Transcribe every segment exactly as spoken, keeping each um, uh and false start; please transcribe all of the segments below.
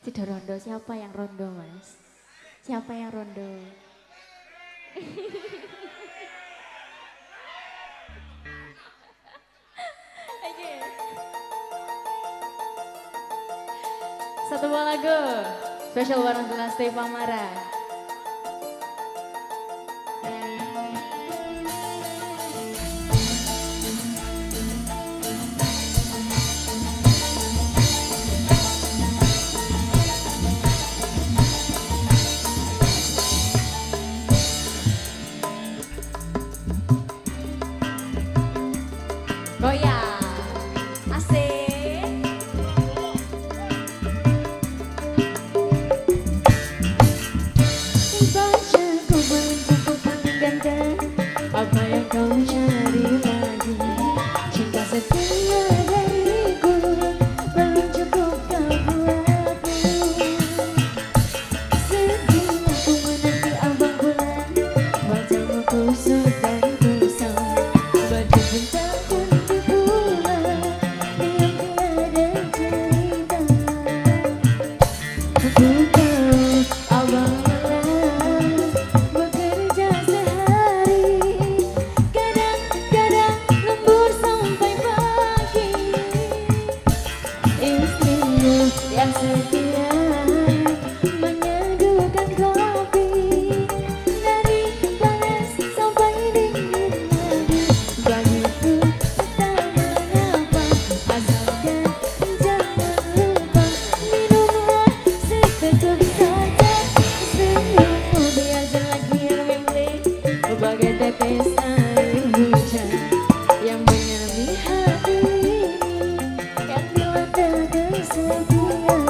Tidak rondo, siapa yang rondo mas? Siapa yang rondo? Satu buah lagu spesial bareng dengan Steve Amara. Goyang, asik. Baca ku menjemput paling ganteng, apa yang kau cari lagi? Cinta setia dariku belum cukup kau buatku. Sedih aku menanti abang bulan, wajahmu kusut dan kusam. Baju bintang yang setia menyeduhkan kopi dari panas sampai dingin lagi. Bagiku tak mengapa, asalkan jangan lupa minumlah seteguk saja. Senyummu biar selagi memilih bagai tetes air hujan yang menyerami hati ini yang dilanda kesedihan.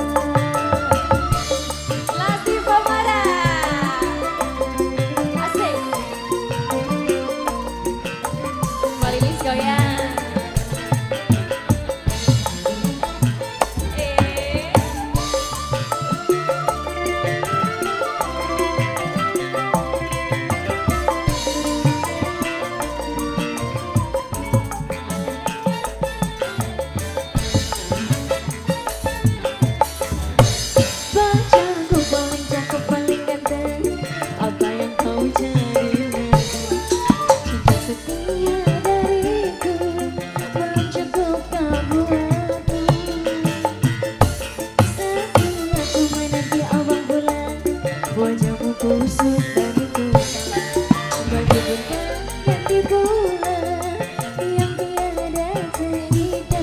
Wajahmu kusut dan kusam, baju bintang yang di bulan yang tiada cerita.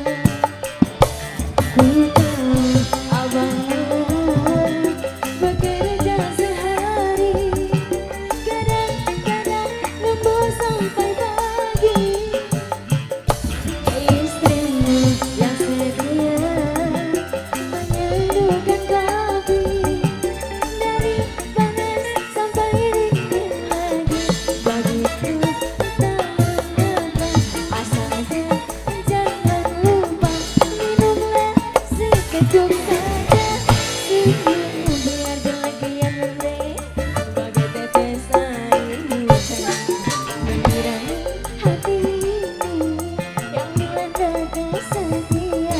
Ku tahu abang lelah bekerja sehari, kadang-kadang lembur sampai pagi. Istrimu yang setia menyeduhkan kopi dari panas sampai dingin lagi. Bagiku tak mengapa, asalkan jangan lupa minumlah seteguk saja. Senyummu biar bahagia meleleh bagai tetes air hujan menyirami hati ini yang dilanda kesedihan.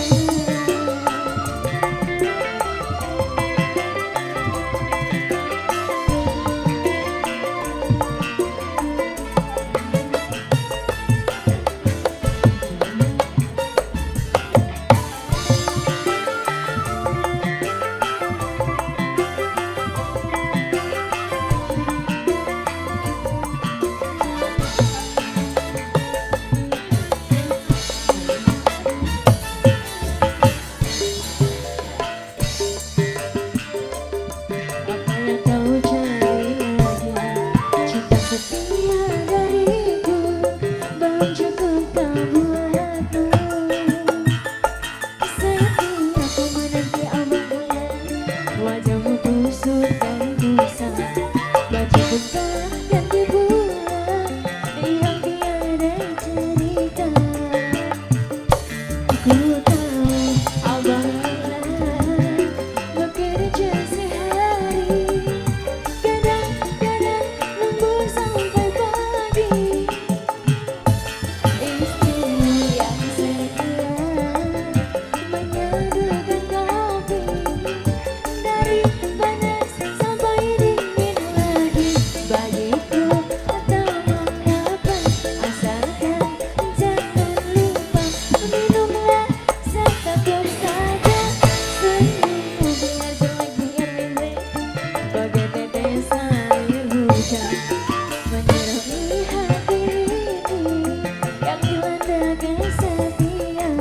Biar saja senyummu biar jelek biar lele bagai tetes air hujan menyerupi hati ini yang dilanda kesedihan.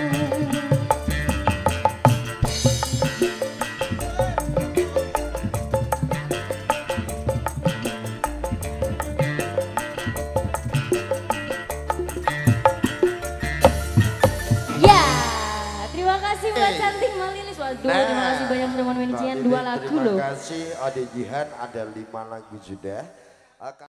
Ya, terima kasih buat cantik Malilis. Waduh, Nah, terima kasih banyak teman-teman Wincian dua lagu loh. Terima kasih Ade Jihan, ada lima lagu sudah.